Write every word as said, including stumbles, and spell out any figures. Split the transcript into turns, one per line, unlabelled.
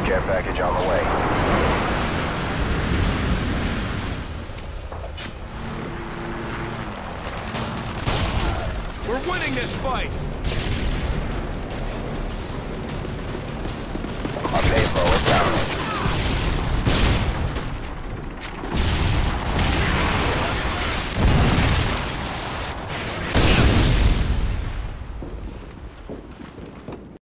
Care package on the way.
We're winning this fight!